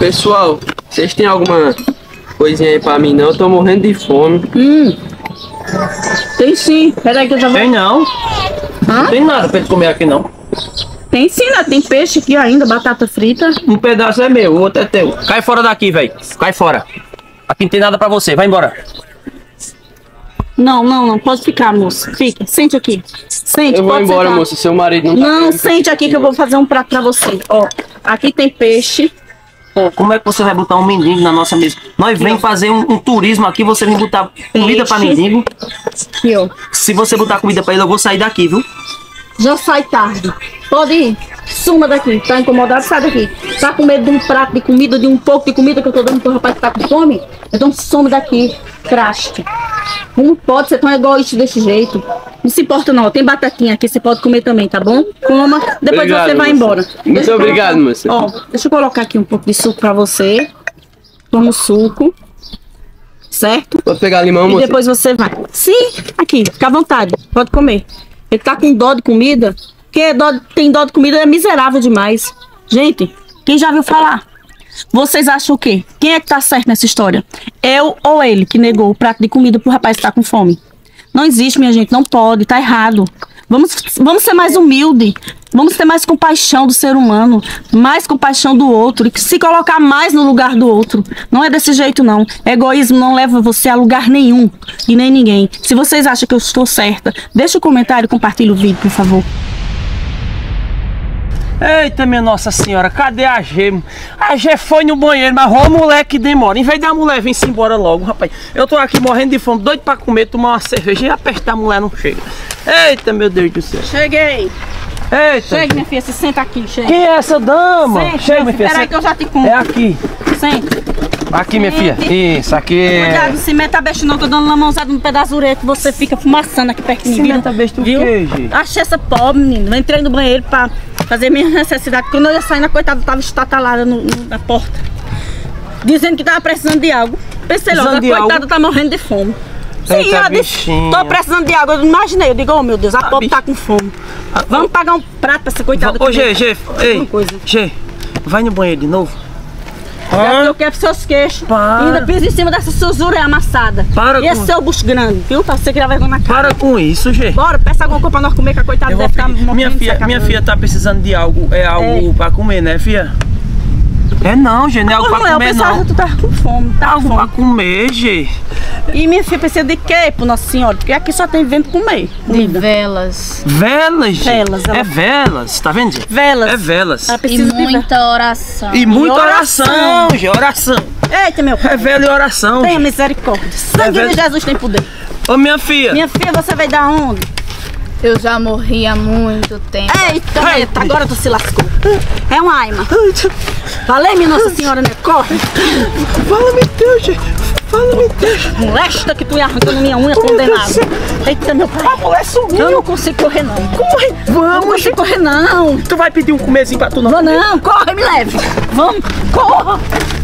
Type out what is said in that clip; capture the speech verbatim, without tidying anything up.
Pessoal, vocês têm alguma coisinha aí pra mim não? Eu tô morrendo de fome. Hum. Tem sim. Peraí que eu já vou... Tem não. Hã? Não tem nada pra gente comer aqui não. Tem sim, né? Tem peixe aqui ainda, batata frita. Um pedaço é meu, o outro é teu. Cai fora daqui, velho. Cai fora. Aqui não tem nada pra você, vai embora. Não, não, não. Pode ficar, moça. Fica. Sente aqui. Sente, Eu vou pode embora, sentar. moça. Seu marido não tá Não, querendo sente aqui que eu vou fazer um prato pra você. Ó, aqui tem peixe. Pô, como é que você vai botar um mendigo na nossa mesa? Nós vem fazer um, um turismo aqui, você vem botar comida pra Peixe. mendigo. Aqui, ó. Se você botar comida pra ele, eu vou sair daqui, viu? Já sai tarde. Pode ir. Suma daqui. Tá incomodado? Sai daqui. Tá com medo de um prato de comida, de um pouco de comida que eu tô dando pro rapaz que tá com fome? Então some daqui. Craste. Não pode ser tão egoísta desse jeito. Não se importa não. Tem batatinha aqui, você pode comer também, tá bom? Coma. Depois Obrigado, você vai moça. embora. Muito Deixa eu obrigado, colocar- moça. Ó, deixa eu colocar aqui um pouco de suco pra você. Toma o suco. Certo? Pode pegar limão, E moça? depois você vai. Sim, aqui, fica à vontade. Pode comer. Ele tá com dó de comida. Quem é dó, tem dó de comida é miserável demais. Gente, quem já viu falar? Vocês acham o quê? Quem é que tá certo nessa história? Eu ou ele que negou o prato de comida pro rapaz que tá com fome? Não existe, minha gente. Não pode. Tá errado. Vamos, vamos ser mais humilde. Vamos ter mais compaixão do ser humano. Mais compaixão do outro. E se colocar mais no lugar do outro. Não é desse jeito, não. Egoísmo não leva você a lugar nenhum. E nem ninguém. Se vocês acham que eu estou certa, deixa o comentário e compartilha o vídeo, por favor. Eita, minha Nossa Senhora, cadê a G? A G foi no banheiro, mas ó, o moleque demora. Em vez da mulher vir-se embora logo, rapaz. Eu tô aqui morrendo de fome, doido pra comer, tomar uma cerveja e apertar a mulher não chega. Eita, meu Deus do céu. Cheguei. Eita. Chega, minha filha. Se senta aqui. Chega. Quem é essa dama? Sente, Chega, minha filha. Peraí senta. que eu já te conto. É aqui. Senta. Aqui, minha filha. Isso, aqui. Cuidado, se meta besta não. Tô dando uma mãozada no pedaço da orelha que você fica fumaçando aqui perto de mim. Se viu? meta besta o Viu? quê, gente? Achei essa pobre, menino. Eu entrei no banheiro pra fazer minha necessidade. Quando eu ia sair, a coitada tava estatalada no, no, na porta. Dizendo que tava precisando de algo. Pensei logo, a Precisando de coitada algo? tá morrendo de fome. Sim, Eita, ela disse, bichinha. tô precisando de água. Eu imaginei, eu digo, oh meu Deus, a Ah, pobre bicho. tá com fome. Vamos pagar um prato pra essa coitada. Ô, G, comer. G, ei, Alguma coisa. G, vai no banheiro de novo. Já que eu quero seus queixos. Para. Ainda pisa em cima dessa susura amassada. Para e esse com- seu bucho grande, viu? Pra você criar vergonha na cara. Para com isso, G. Bora, peça alguma coisa pra nós comer, que a coitada Eu vou deve ficar pedir. morrendo Minha de filha, se minha acabando. filha tá precisando de algo, é algo É. pra comer, né, filha? É não, G, não é algo Ô, pra eu comer, pensava não. que tu tava com fome, tá com Algo pra fome. comer, G. E minha filha precisa de quê, pro Nossa Senhora? Porque aqui só tem vento comer. De Comida. velas Velas, G. Velas, ela- É velas, tá vendo, G? Velas. É velas. Ela e precisa de muita oração. E muita oração. oração, G, oração. Eita, meu É pai. vela e oração. Tenha G. misericórdia. Sangue É vela- de Jesus tem poder. Ô, minha filha. Minha filha, você veio da onde? Eu já morri há muito tempo. Eita, eita, agora tu se lascou. É um aima. Falei, minha Nossa Senhora, né? Corre. Fala-me Deus, G. Fala-me Deus. Molesta que tu ia arrancando minha unha condenado. Eita, meu pai. A mulher sumiu. Eu não consigo correr, não. Corre, Eu não vamos, G. consigo correr, não. Tu vai pedir um comezinho pra tu não? Vou não, corre, me leve. Vamos, corra.